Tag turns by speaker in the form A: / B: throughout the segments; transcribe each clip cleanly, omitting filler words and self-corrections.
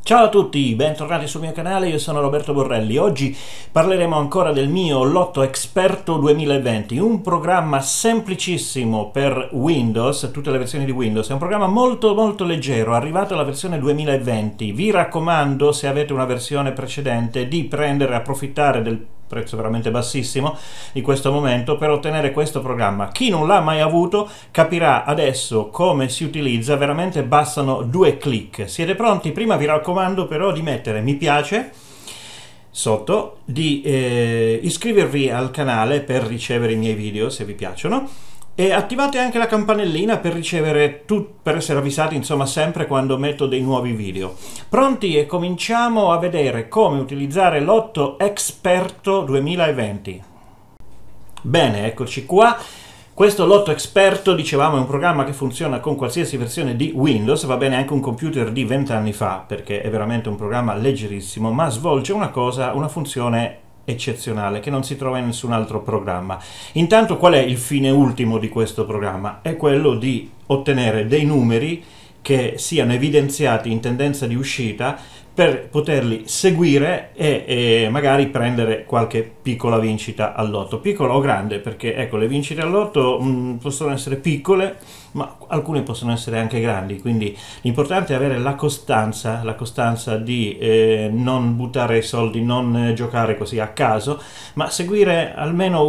A: Ciao a tutti, bentornati sul mio canale, io sono Roberto Borrelli. Oggi parleremo ancora del mio Lotto Experto 2020, un programma semplicissimo per Windows, tutte le versioni di Windows. È un programma molto leggero, arrivato alla versione 2020. Vi raccomando, se avete una versione precedente, di prendere e approfittare del prezzo veramente bassissimo di questo momento per ottenere questo programma. Chi non l'ha mai avuto capirà adesso come si utilizza, veramente bastano 2 clic. Siete pronti? Prima vi raccomando però di mettere mi piace sotto, di iscrivervi al canale per ricevere i miei video se vi piacciono, e attivate anche la campanellina per ricevere per essere avvisati, insomma, sempre quando metto dei nuovi video. Pronti? E cominciamo a vedere come utilizzare Lotto Experto 2020. Bene, eccoci qua. Questo Lotto Experto, dicevamo, è un programma che funziona con qualsiasi versione di Windows, va bene anche un computer di 20 anni fa, perché è veramente un programma leggerissimo, ma svolge una funzione eccezionale che non si trova in nessun altro programma. Intanto, qual è il fine ultimo di questo programma? È quello di ottenere dei numeri che siano evidenziati in tendenza di uscita per poterli seguire e magari prendere qualche piccola vincita al lotto, piccola o grande, perché ecco, le vincite al lotto possono essere piccole, ma alcune possono essere anche grandi, quindi l'importante è avere la costanza di non buttare i soldi, non giocare così a caso, ma seguire almeno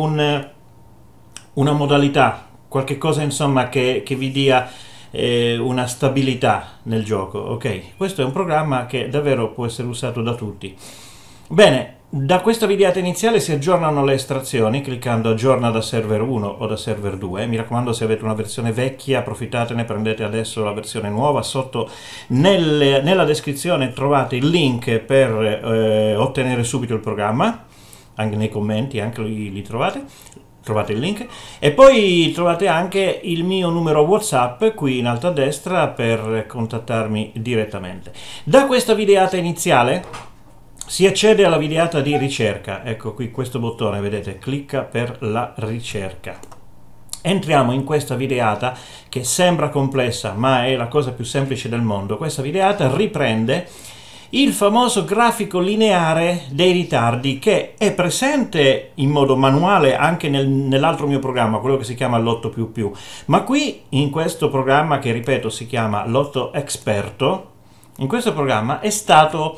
A: una modalità, qualche cosa insomma che vi dia una stabilità nel gioco. Ok, questo è un programma che davvero può essere usato da tutti. Bene, da questa videata iniziale si aggiornano le estrazioni cliccando aggiorna da server 1 o da server 2. Mi raccomando, se avete una versione vecchia approfittatene, prendete adesso la versione nuova. Sotto nella descrizione trovate il link per ottenere subito il programma, anche nei commenti anche li trovate il link, e poi trovate anche il mio numero WhatsApp qui in alto a destra per contattarmi direttamente. Da questa videata iniziale si accede alla videata di ricerca. Ecco qui questo bottone, vedete, clicca per la ricerca. Entriamo in questa videata che sembra complessa, ma è la cosa più semplice del mondo. Questa videata riprende il famoso grafico lineare dei ritardi che è presente in modo manuale anche nell'altro mio programma, quello che si chiama Lotto++, ma qui in questo programma, che ripeto si chiama Lotto Experto, in questo programma è stato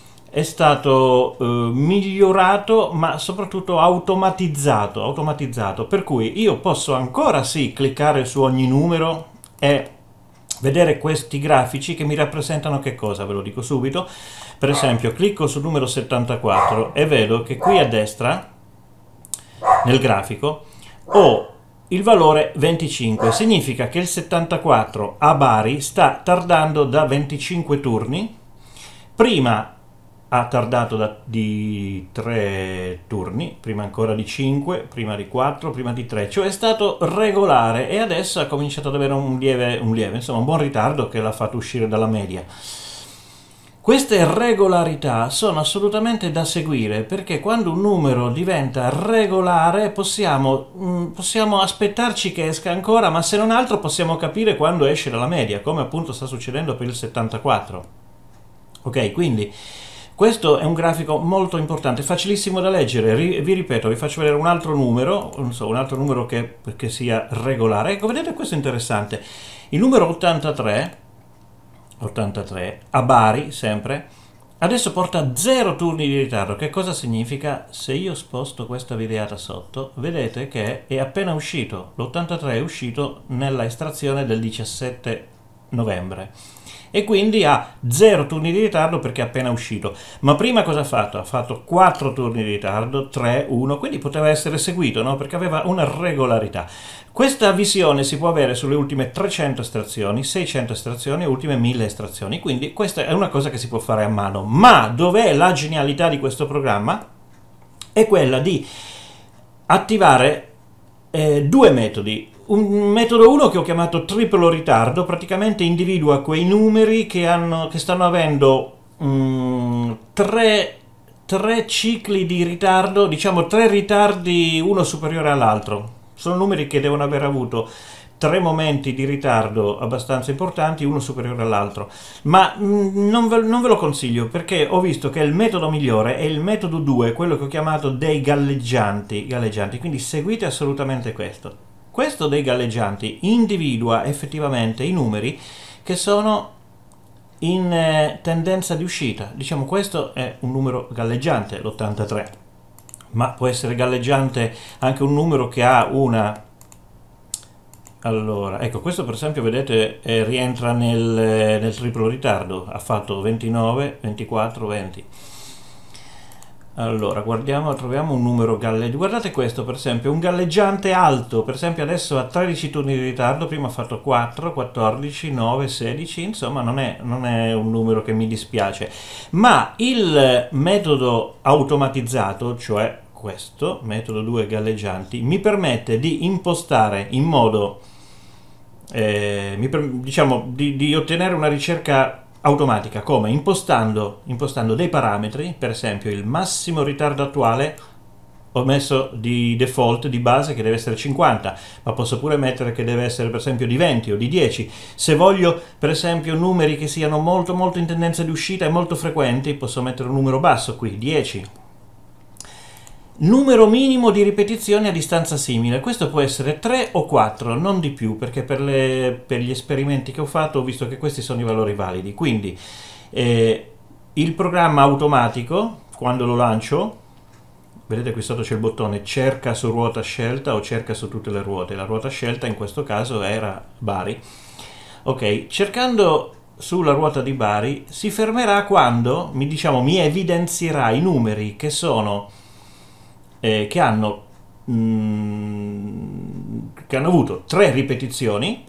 A: migliorato, ma soprattutto automatizzato, per cui io posso ancora sì cliccare su ogni numero e vedere questi grafici che mi rappresentano che cosa, ve lo dico subito. Per esempio clicco sul numero 74 e vedo che qui a destra nel grafico ho il valore 25, significa che il 74 a Bari sta tardando da 25 turni. Prima ha tardato di 3 turni, prima ancora di 5, prima di 4, prima di 3, cioè è stato regolare e adesso ha cominciato ad avere un lieve, insomma un buon ritardo che l'ha fatto uscire dalla media. Queste regolarità sono assolutamente da seguire, perché quando un numero diventa regolare possiamo aspettarci che esca ancora, ma se non altro possiamo capire quando esce dalla media, come appunto sta succedendo per il 74. Ok, quindi questo è un grafico molto importante, facilissimo da leggere. Vi ripeto, vi faccio vedere un altro numero, un altro numero che sia regolare. Ecco, vedete, questo è interessante. Il numero 83 a Bari, sempre, adesso porta 0 turni di ritardo. Che cosa significa? Se io sposto questa videata sotto, vedete che è appena uscito. L'83 è uscito nella estrazione del 17 novembre. E quindi ha 0 turni di ritardo perché è appena uscito. Ma prima cosa ha fatto? Ha fatto 4 turni di ritardo, 3, 1, quindi poteva essere seguito, no? Perché aveva una regolarità. Questa visione si può avere sulle ultime 300 estrazioni, 600 estrazioni e ultime 1000 estrazioni, quindi questa è una cosa che si può fare a mano. Ma dov'è la genialità di questo programma? È quella di attivare 2 metodi. Un metodo 1 che ho chiamato triplo ritardo, praticamente individua quei numeri che stanno avendo 3 cicli di ritardo, diciamo 3 ritardi uno superiore all'altro. Sono numeri che devono aver avuto tre momenti di ritardo abbastanza importanti, uno superiore all'altro, ma non ve lo consiglio, perché ho visto che il metodo migliore è il metodo 2, quello che ho chiamato dei galleggianti, quindi seguite assolutamente questo. Questo dei galleggianti individua effettivamente i numeri che sono in tendenza di uscita. Diciamo, questo è un numero galleggiante, l'83, ma può essere galleggiante anche un numero che ha una... Allora, ecco, questo per esempio, vedete, rientra nel triplo ritardo, ha fatto 29, 24, 20. Allora, guardiamo, troviamo un numero galleggiante. Guardate questo, per esempio, un galleggiante alto, per esempio adesso ha 13 turni di ritardo, prima ha fatto 4, 14, 9, 16, insomma non è un numero che mi dispiace. Ma il metodo automatizzato, cioè questo, metodo 2 galleggianti, mi permette di impostare in modo, diciamo, di ottenere una ricerca automatica, come impostando dei parametri, per esempio il massimo ritardo attuale ho messo di default, di base, che deve essere 50, ma posso pure mettere che deve essere per esempio di 20 o di 10. Se voglio per esempio numeri che siano molto in tendenza di uscita e molto frequenti, posso mettere un numero basso qui, 10. Numero minimo di ripetizioni a distanza simile, questo può essere 3 o 4, non di più, perché per gli esperimenti che ho fatto ho visto che questi sono i valori validi. Quindi il programma automatico, quando lo lancio, vedete qui sotto c'è il bottone cerca su ruota scelta o cerca su tutte le ruote. La ruota scelta in questo caso era Bari. Ok, cercando sulla ruota di Bari si fermerà quando mi evidenzierà i numeri che sono che hanno avuto 3 ripetizioni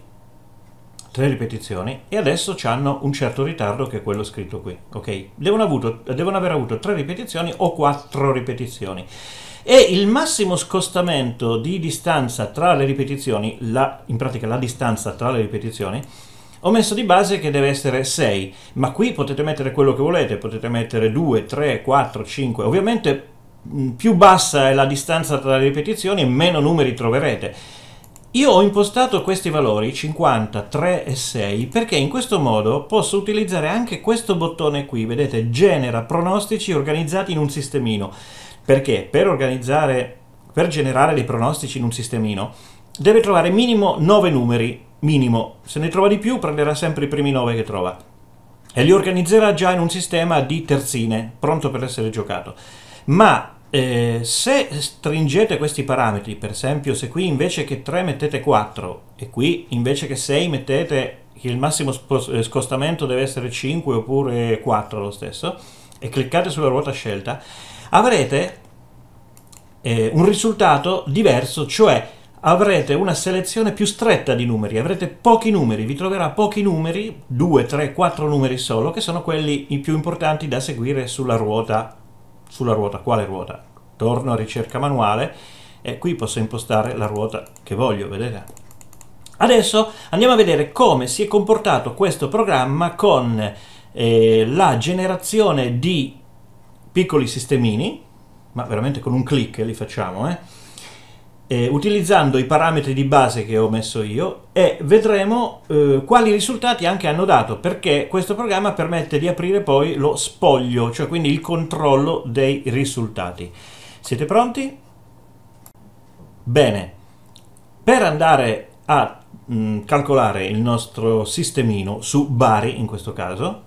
A: e adesso hanno un certo ritardo, che è quello scritto qui. Ok, devono aver avuto 3 ripetizioni o 4 ripetizioni, e il massimo scostamento di distanza tra le ripetizioni, in pratica la distanza tra le ripetizioni, ho messo di base che deve essere 6, ma qui potete mettere quello che volete, potete mettere 2, 3, 4, 5, ovviamente più bassa è la distanza tra le ripetizioni e meno numeri troverete. Io ho impostato questi valori 50, 3 e 6 perché in questo modo posso utilizzare anche questo bottone qui, vedete, genera pronostici organizzati in un sistemino. Perché per generare dei pronostici in un sistemino deve trovare minimo 9 numeri, minimo. Se ne trova di più prenderà sempre i primi 9 che trova e li organizzerà già in un sistema di terzine, pronto per essere giocato. Ma se stringete questi parametri, per esempio se qui invece che 3 mettete 4 e qui invece che 6 mettete che il massimo scostamento deve essere 5 oppure 4 lo stesso, e cliccate sulla ruota scelta, avrete un risultato diverso, cioè avrete una selezione più stretta di numeri, avrete pochi numeri, vi troverà pochi numeri, 2, 3, 4 numeri solo, che sono quelli i più importanti da seguire sulla ruota. Quale ruota? Torno a ricerca manuale e qui posso impostare la ruota che voglio, vedete? Adesso andiamo a vedere come si è comportato questo programma con la generazione di piccoli sistemini, ma veramente con un clic li facciamo, utilizzando i parametri di base che ho messo io, e vedremo quali risultati anche hanno dato, perché questo programma permette di aprire poi lo spoglio, cioè quindi il controllo dei risultati. Siete pronti? Bene, per andare a calcolare il nostro sistemino su Bari in questo caso,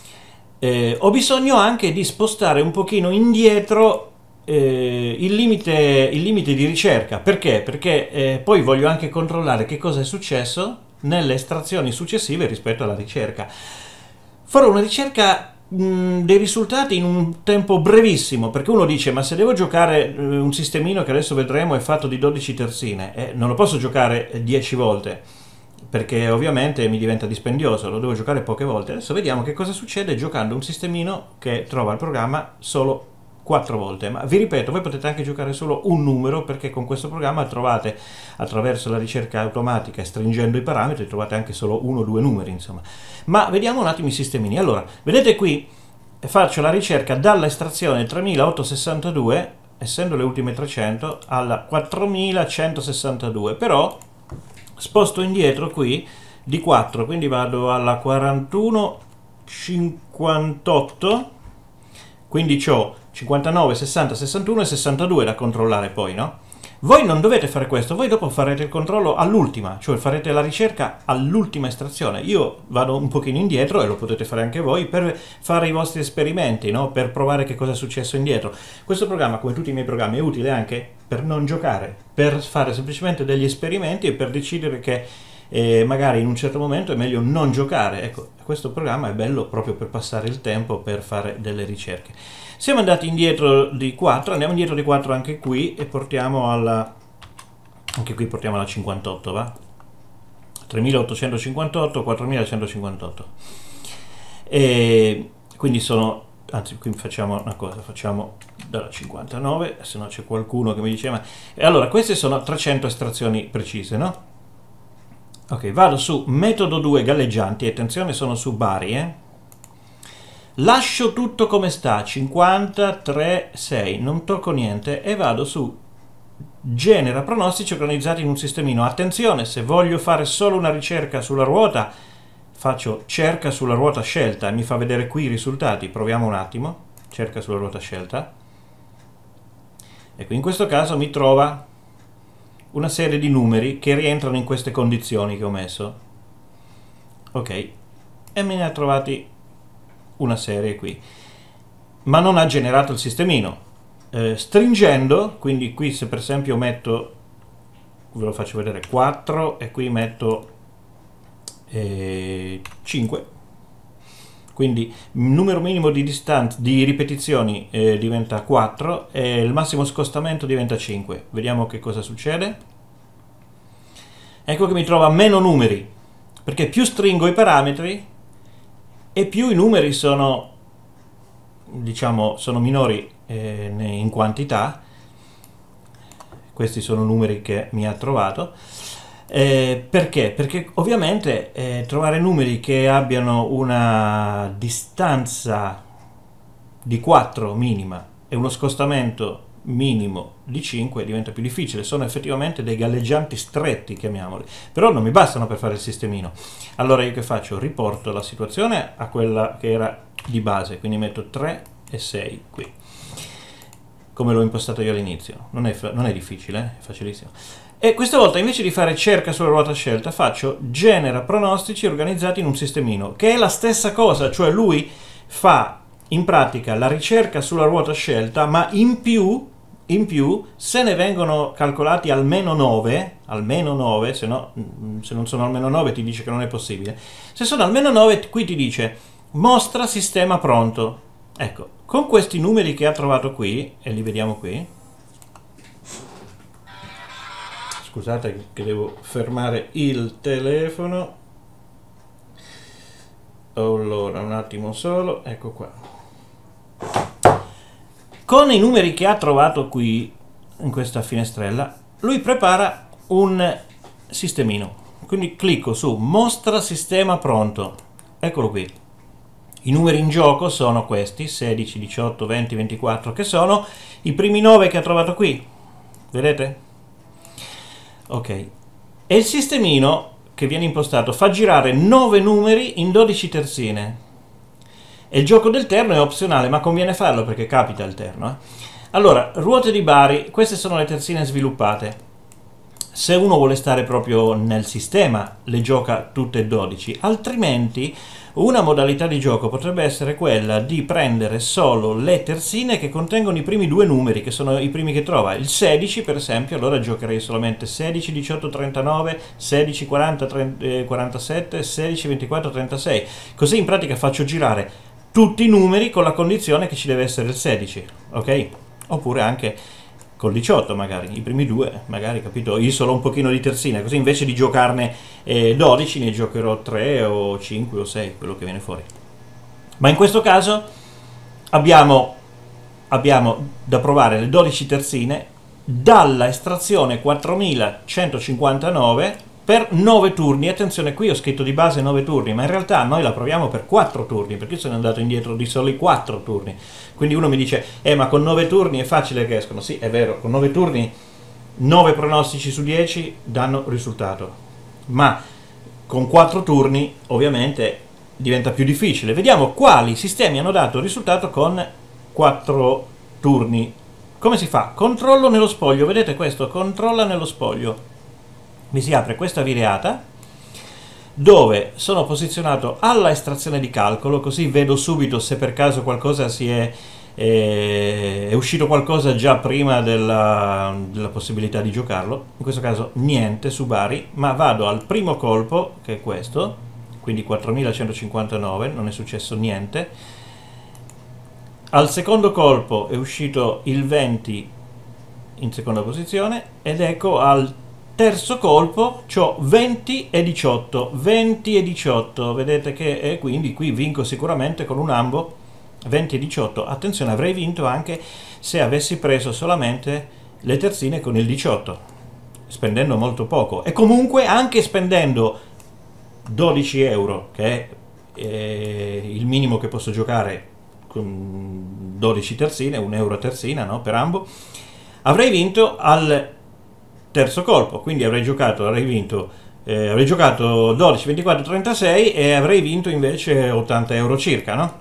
A: ho bisogno anche di spostare un pochino indietro il limite di ricerca. Perché? Perché poi voglio anche controllare che cosa è successo nelle estrazioni successive rispetto alla ricerca. Farò una ricerca dei risultati in un tempo brevissimo, perché uno dice: ma se devo giocare un sistemino che adesso vedremo è fatto di 12 terzine, non lo posso giocare 10 volte, perché ovviamente mi diventa dispendioso, lo devo giocare poche volte. Adesso vediamo che cosa succede giocando un sistemino che trova il programma solo 4 volte, ma vi ripeto, voi potete anche giocare solo un numero, perché con questo programma trovate, attraverso la ricerca automatica e stringendo i parametri, trovate anche solo 1 o 2 numeri, insomma. Ma vediamo un attimo i sistemini. Allora, vedete qui faccio la ricerca dall'estrazione 3862, essendo le ultime 300, alla 4162, però sposto indietro qui di 4, quindi vado alla 41,58, quindi ho 59, 60, 61 e 62 da controllare poi, no? Voi non dovete fare questo, voi dopo farete il controllo all'ultima, cioè farete la ricerca all'ultima estrazione. Io vado un pochino indietro, e lo potete fare anche voi, per fare i vostri esperimenti, no? Per provare che cosa è successo indietro. Questo programma, come tutti i miei programmi, è utile anche per non giocare, per fare semplicemente degli esperimenti e per decidere che magari in un certo momento è meglio non giocare. Ecco, questo programma è bello proprio per passare il tempo, per fare delle ricerche. Siamo andati indietro di 4, andiamo indietro di 4 anche qui e portiamo alla, anche qui portiamo alla 58, va? 3858, 4158. E quindi sono, anzi qui facciamo una cosa, facciamo dalla 59, se no c'è qualcuno che mi dice ma... Allora, queste sono 300 estrazioni precise, no? Ok, vado su metodo 2 galleggianti, attenzione sono su Bari, lascio tutto come sta, 53, 6, non tocco niente e vado su genera pronostici organizzati in un sistemino. Attenzione, se voglio fare solo una ricerca sulla ruota, faccio cerca sulla ruota scelta e mi fa vedere qui i risultati. Proviamo un attimo, cerca sulla ruota scelta. Ecco, in questo caso mi trova una serie di numeri che rientrano in queste condizioni che ho messo. Ok, e me ne ha trovati una serie qui, ma non ha generato il sistemino. Stringendo, quindi qui se per esempio metto, ve lo faccio vedere, 4 e qui metto 5, quindi il numero minimo di ripetizioni diventa 4 e il massimo scostamento diventa 5. Vediamo che cosa succede. Ecco che mi trova meno numeri, perché più stringo i parametri e più i numeri sono, diciamo, sono minori in quantità. Questi sono numeri che mi ha trovato. Perché? Perché ovviamente trovare numeri che abbiano una distanza di 4 minima e uno scostamento minimo di 5 diventa più difficile. Sono effettivamente dei galleggianti stretti, chiamiamoli, però non mi bastano per fare il sistemino. Allora io che faccio? Riporto la situazione a quella che era di base, quindi metto 3 e 6 qui, come l'ho impostato io all'inizio. Non è difficile, è facilissimo. E questa volta invece di fare cerca sulla ruota scelta faccio genera pronostici organizzati in un sistemino, che è la stessa cosa, cioè lui fa in pratica la ricerca sulla ruota scelta, ma in più se ne vengono calcolati almeno 9, se non sono almeno 9 ti dice che non è possibile. Se sono almeno 9 qui ti dice mostra sistema pronto. Ecco, con questi numeri che ha trovato qui, e li vediamo qui, scusate che devo fermare il telefono, allora un attimo solo, ecco qua. Con i numeri che ha trovato qui in questa finestrella lui prepara un sistemino, quindi clicco su mostra sistema pronto, eccolo qui. I numeri in gioco sono questi 16, 18, 20, 24, che sono i primi 9 che ha trovato qui, vedete? Ok, e il sistemino che viene impostato fa girare 9 numeri in 12 terzine. E il gioco del terno è opzionale, ma conviene farlo perché capita il terno. Allora, ruote di Bari, queste sono le terzine sviluppate. Se uno vuole stare proprio nel sistema, le gioca tutte e 12, altrimenti una modalità di gioco potrebbe essere quella di prendere solo le terzine che contengono i primi 2 numeri, che sono i primi che trova. Il 16, per esempio, allora giocherei solamente 16, 18, 39, 16, 40, 47, 16, 24, 36. Così in pratica faccio girare tutti i numeri con la condizione che ci deve essere il 16, ok? Oppure anche col 18 magari, i primi 2, magari, capito? Isolo un pochino di terzine, così invece di giocarne 12 ne giocherò 3 o 5 o 6, quello che viene fuori. Ma in questo caso abbiamo da provare le 12 terzine dalla estrazione 4159 per 9 turni. Attenzione, qui ho scritto di base 9 turni, ma in realtà noi la proviamo per 4 turni, perché io sono andato indietro di soli 4 turni. Quindi uno mi dice, ma con 9 turni è facile che escono. Sì, è vero, con 9 turni, 9 pronostici su 10 danno risultato. ma con 4 turni ovviamente diventa più difficile. Vediamo quali sistemi hanno dato risultato con 4 turni. Come si fa? Controllo nello spoglio, vedete questo? Controlla nello spoglio. Mi si apre questa vireata dove sono posizionato alla estrazione di calcolo, così vedo subito se per caso qualcosa è uscito qualcosa già prima della possibilità di giocarlo. In questo caso niente su Bari, ma vado al primo colpo, che è questo, quindi 4159, non è successo niente. Al secondo colpo è uscito il 20 in seconda posizione, ed ecco al terzo colpo c'ho 20 e 18, 20 e 18, vedete che quindi qui vinco sicuramente con un ambo 20 e 18. Attenzione, avrei vinto anche se avessi preso solamente le terzine con il 18, spendendo molto poco, e comunque anche spendendo 12 euro, che è il minimo che posso giocare con 12 terzine, 1 euro a terzina, no, per ambo, avrei vinto al terzo colpo, quindi avrei giocato 12, 24, 36 e avrei vinto invece 80 euro circa, no?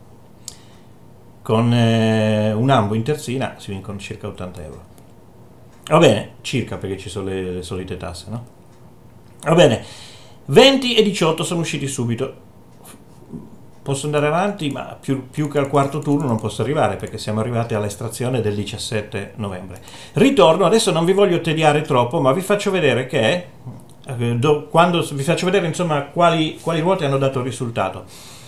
A: Con un ambo in terzina si vincono circa 80 euro. Va bene, circa, perché ci sono le solite tasse, no? Va bene, 20 e 18 sono usciti subito. Posso andare avanti, ma più che al quarto turno non posso arrivare, perché siamo arrivati all'estrazione del 17 novembre. Ritorno, adesso non vi voglio tediare troppo, ma vi faccio vedere che quando vi faccio vedere insomma quali ruote hanno dato il risultato.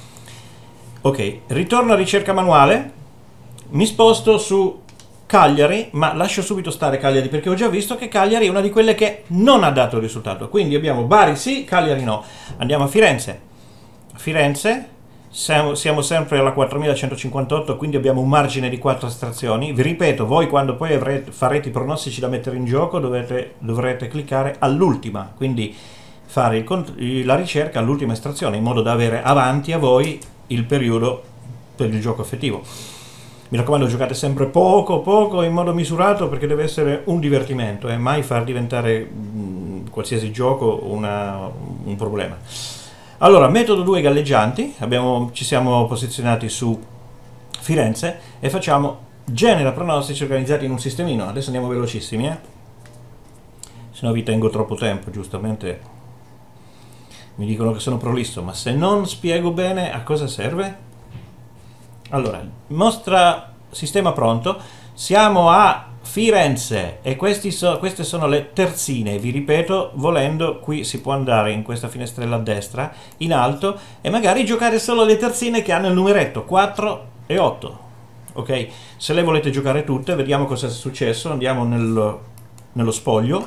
A: Ok, ritorno a ricerca manuale, mi sposto su Cagliari, ma lascio subito stare Cagliari perché ho già visto che Cagliari è una di quelle che non ha dato il risultato. Quindi abbiamo Bari sì, Cagliari no. Andiamo a Firenze. Firenze, siamo sempre alla 4158, quindi abbiamo un margine di 4 estrazioni. Vi ripeto, voi quando poi farete i pronostici da mettere in gioco dovrete cliccare all'ultima, quindi fare la ricerca all'ultima estrazione, in modo da avere avanti a voi il periodo per il gioco effettivo. Mi raccomando, giocate sempre poco, in modo misurato, perché deve essere un divertimento e mai far diventare qualsiasi gioco un problema. Allora, metodo 2 galleggianti, ci siamo posizionati su Firenze e facciamo genera pronostici organizzati in un sistemino. Adesso andiamo velocissimi, se no vi tengo troppo tempo, giustamente mi dicono che sono prolisso, ma se non spiego bene a cosa serve. Allora, mostra sistema pronto, siamo a Firenze e queste sono le terzine. Vi ripeto, volendo qui si può andare in questa finestrella a destra in alto e magari giocare solo le terzine che hanno il numeretto 4 e 8. Ok, se le volete giocare tutte, vediamo cosa è successo. Andiamo nello spoglio.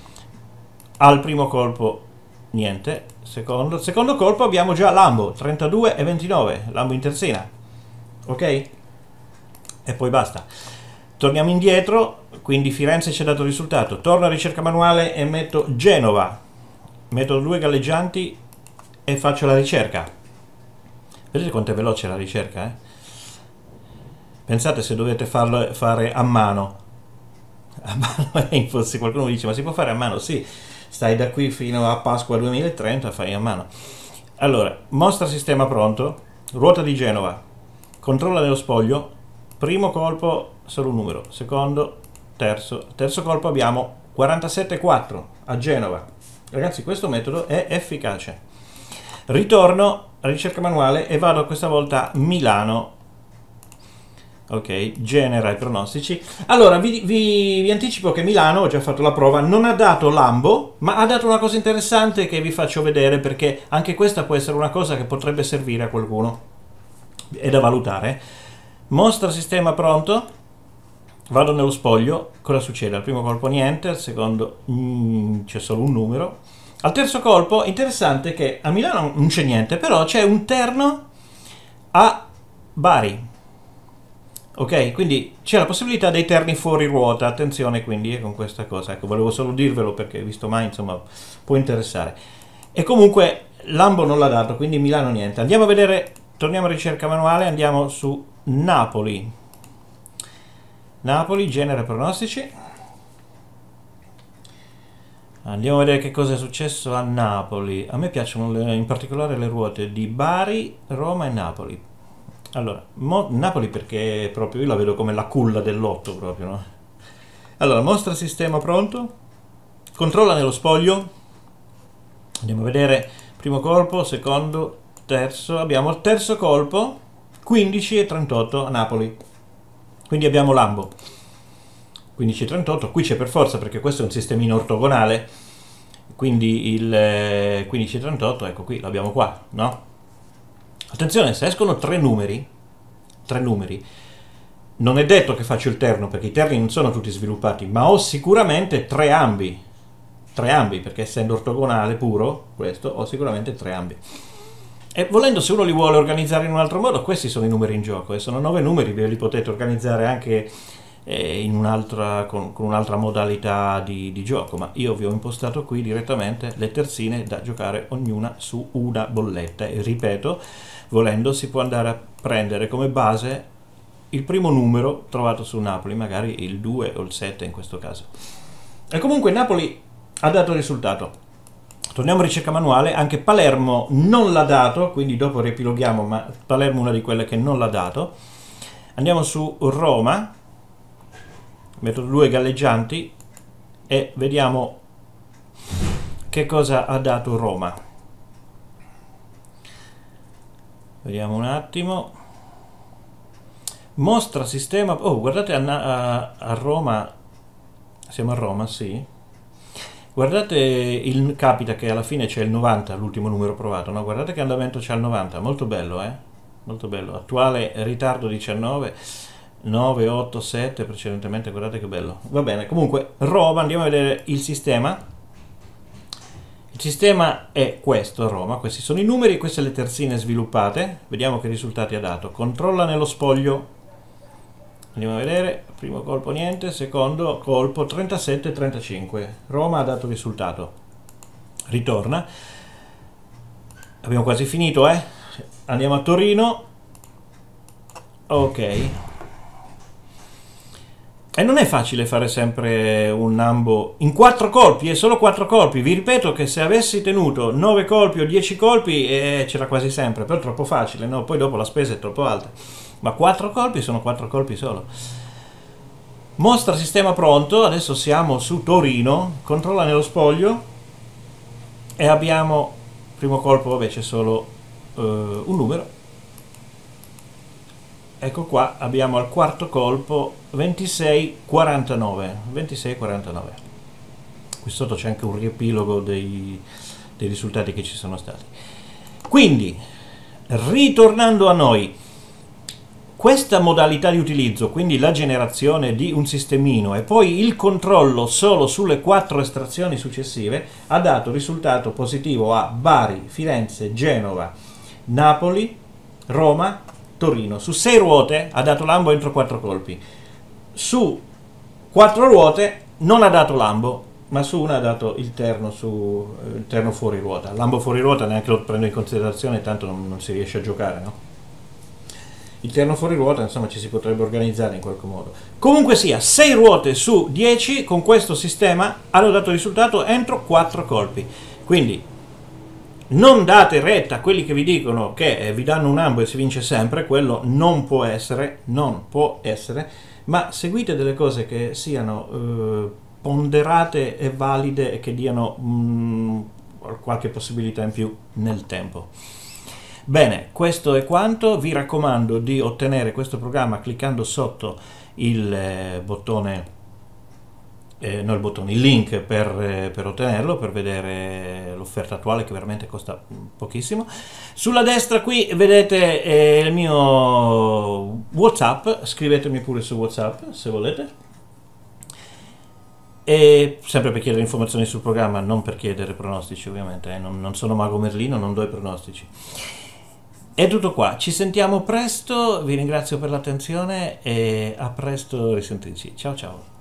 A: Al primo colpo niente, secondo colpo abbiamo già Lambo 32 e 29, Lambo in terzina, ok? E poi basta. Torniamo indietro, quindi Firenze ci ha dato il risultato. Torno a ricerca manuale e metto Genova, metodo 2 galleggianti e faccio la ricerca. Vedete quanto è veloce la ricerca, Pensate se dovete fare a mano. A mano è impossibile. Qualcuno mi dice, ma si può fare a mano? Sì, stai da qui fino a Pasqua 2030, fai a mano. Allora, mostra sistema pronto, ruota di Genova, controlla nello spoglio, primo colpo solo un numero, secondo, terzo colpo abbiamo 47,4 a Genova. Ragazzi, questo metodo è efficace. Ritorno a ricerca manuale e vado questa volta a Milano. Ok, genera i pronostici. Allora, vi anticipo che Milano, ho già fatto la prova, non ha dato Lambo, ma ha dato una cosa interessante che vi faccio vedere, perché anche questa può essere una cosa che potrebbe servire a qualcuno. È da valutare. Mostra sistema pronto, vado nello spoglio, cosa succede? Al primo colpo niente, al secondo c'è solo un numero. Al terzo colpo, interessante che a Milano non c'è niente, però c'è un terno a Bari. Ok, quindi c'è la possibilità dei terni fuori ruota, attenzione quindi con questa cosa, ecco, volevo solo dirvelo perché visto mai, insomma, può interessare. E comunque Lambo non l'ha dato, quindi Milano niente. Andiamo a vedere, torniamo a ricerca manuale, andiamo su Napoli. Napoli, genera pronostici. Andiamo a vedere che cosa è successo a Napoli. A me piacciono in particolare le ruote di Bari, Roma e Napoli. Allora, Napoli perché proprio io la vedo come la culla del lotto proprio, no? Allora, mostra sistema pronto. Controlla nello spoglio. Andiamo a vedere primo colpo, secondo, terzo. Abbiamo il terzo colpo, 15 e 38 a Napoli. Quindi abbiamo Lambo. 15 e 38, qui c'è per forza perché questo è un sistemino ortogonale, quindi il 15 e 38, ecco qui, l'abbiamo qua, no? Attenzione, se escono tre numeri, non è detto che faccio il terno, perché i terni non sono tutti sviluppati, ma ho sicuramente tre ambi, perché essendo ortogonale puro, questo, ho sicuramente tre ambi. E volendo, se uno li vuole organizzare in un altro modo, questi sono i numeri in gioco, e sono 9 numeri, ve li potete organizzare anche in un'altra, con un'altra modalità di gioco, ma io vi ho impostato qui direttamente le terzine da giocare ognuna su una bolletta, e ripeto, volendo si può andare a prendere come base il primo numero trovato su Napoli, magari il 2 o il 7 in questo caso. E comunque Napoli ha dato risultato. Torniamo a ricerca manuale, anche Palermo non l'ha dato, quindi dopo riepiloghiamo, ma Palermo è una di quelle che non l'ha dato. Andiamo su Roma, metodo 2 galleggianti, e vediamo che cosa ha dato Roma. Vediamo un attimo. Mostra sistema. Oh, guardate a Roma. Siamo a Roma, sì. Guardate, capita che alla fine c'è il 90, l'ultimo numero provato, no? Guardate che andamento c'è al 90, molto bello, molto bello. Attuale ritardo 19. 9, 8, 7 precedentemente, guardate che bello. Va bene, comunque Roma, andiamo a vedere il sistema. Il sistema è questo a Roma, questi sono i numeri, queste le terzine sviluppate. Vediamo che risultati ha dato. Controlla nello spoglio. Andiamo a vedere, primo colpo niente, secondo colpo 37 e 35. Roma ha dato risultato. Ritorna. Abbiamo quasi finito, Andiamo a Torino. Ok. E non è facile fare sempre un Lambo in 4 colpi, è solo 4 colpi. Vi ripeto che se avessi tenuto 9 colpi o 10 colpi c'era quasi sempre, però è troppo facile, no? Poi dopo la spesa è troppo alta. Ma 4 colpi sono 4 colpi solo. Mostra sistema pronto, adesso siamo su Torino, controlla nello spoglio e abbiamo, primo colpo, vabbè c'è solo un numero. Ecco qua, abbiamo al quarto colpo 26-49. 26-49. Qui sotto c'è anche un riepilogo dei risultati che ci sono stati. Quindi, ritornando a noi, questa modalità di utilizzo, quindi la generazione di un sistemino e poi il controllo solo sulle 4 estrazioni successive, ha dato risultato positivo a Bari, Firenze, Genova, Napoli, Roma, Torino. Su 6 ruote ha dato Lambo entro 4 colpi. Su 4 ruote non ha dato Lambo, ma su una ha dato il terno fuori ruota. Lambo fuori ruota neanche lo prendo in considerazione, tanto non si riesce a giocare, no? Il terno fuori ruota, insomma, ci si potrebbe organizzare in qualche modo. Comunque sia, 6 ruote su 10 con questo sistema hanno dato risultato entro 4 colpi. Quindi non date retta a quelli che vi dicono che vi danno un ambo e si vince sempre, quello non può essere, ma seguite delle cose che siano ponderate e valide e che diano qualche possibilità in più nel tempo. Bene, questo è quanto. Vi raccomando di ottenere questo programma cliccando sotto il bottone, il link per ottenerlo, per vedere l'offerta attuale che veramente costa pochissimo. Sulla destra qui vedete il mio WhatsApp, scrivetemi pure su WhatsApp se volete. E sempre per chiedere informazioni sul programma, non per chiedere pronostici ovviamente, non sono Mago Merlino, non do i pronostici. È tutto qua, ci sentiamo presto, vi ringrazio per l'attenzione e a presto, risentirci, ciao ciao.